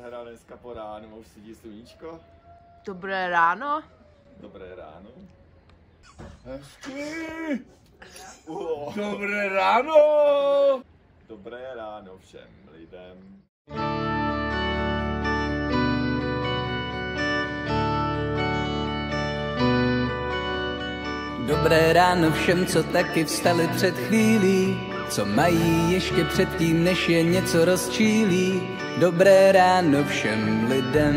Hra dneska po ránu, už sedí sluníčko. Dobré ráno. Dobré ráno. Hezky. Dobré ráno. Dobré ráno všem lidem. Dobré ráno všem, co taky vstali před chvílí, co mají ještě předtím, než je něco rozčílí. Dobré ráno všem lidem.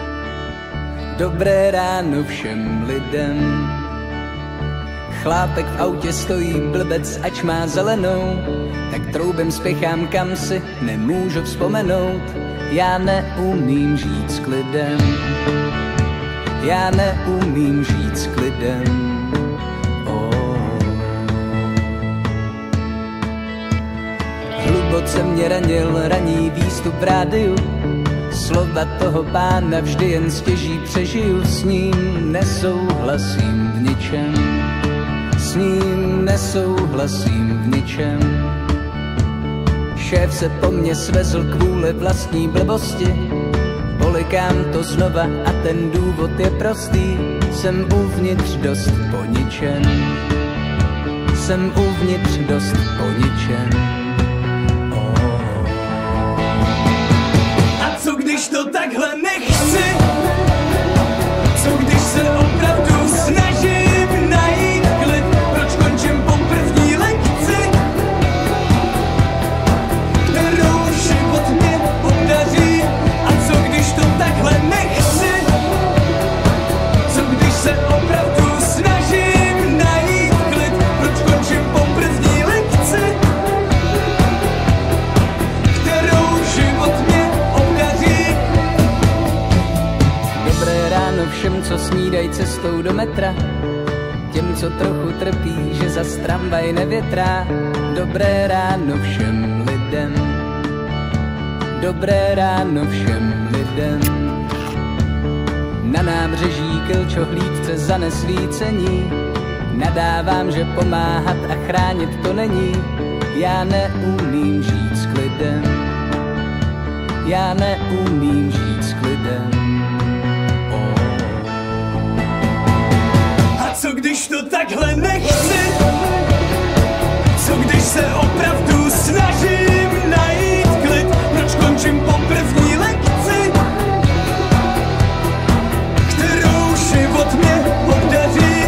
Dobré ráno všem lidem. Chlápek v autě stojí blbec, ač má zelenou, tak troubem spěchám kam si, nemůžu vzpomenout. Já neumím žít s klidem. Já neumím žít s klidem. Hluboce mě ranil ranní výstup v rádiu. Slova toho pána vždy jen stěží přežiju. S ním nesouhlasím v ničem. S ním nesouhlasím v ničem. Šéf se po mně svezl kvůli vlastní blbosti. Polikám to znova a ten důvod je prostý. Jsem uvnitř dost poničen. Jsem uvnitř dost poničen. Co když to takhle nechci? Co když se opravdu snažím najít klid? Proč končím po první lekci, kterou život mě podaří? A co když to takhle nechci? Co když se opravdu snažím najít klid? Proč končím po první lekci, kterou život mě všem, co snídají cestou do metra, těm, co trochu trpí, že za tramvaj nevětrá. Dobré ráno všem lidem. Dobré ráno všem lidem. Na nábřeží klčohlídce za nesvícení nadávám, že pomáhat a chránit to není. Já neumím žít s klidem. Já neumím žít s klidem. Co když to takhle nechci? Co když se opravdu snažím najít klid? Proč končím po první lekci, kterou život mě podaří?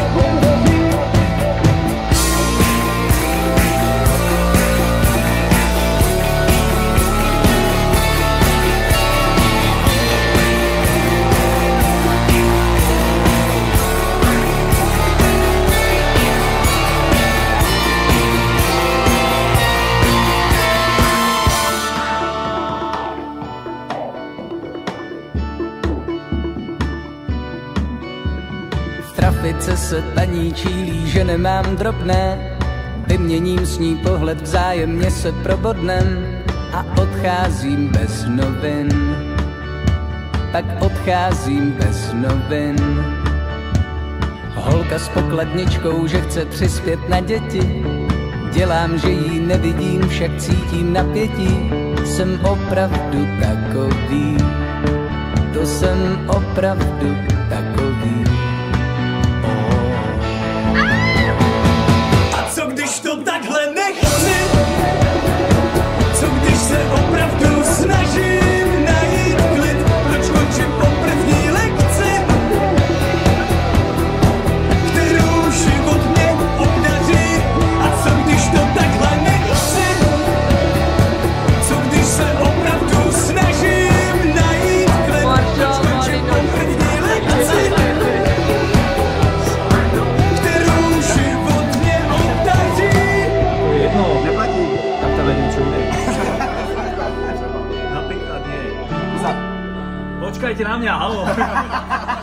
Trafice se paní čílí, že nemám drobné. Vyměním s ní pohled, vzájemně se probodnem a odcházím bez novin. Pak odcházím bez novin. Holka s pokladničkou, že chce přispět na děti. Dělám, že jí nevidím, však cítím napětí. Jsem opravdu takový. To jsem opravdu takový. Co když to takhle nechci? Co když se opravdu snažím najít klid? Proč končím po první lekci, kterou život mě obdaří? A co když to takhle nechci? Co když se opravdu snažím najít klid? Proč končím po první lekci, kterou život mě obdaří? Jedno, neplatí. Tak to vedím, čo jde. Napríklad nie. Počkajte na mňa, haló.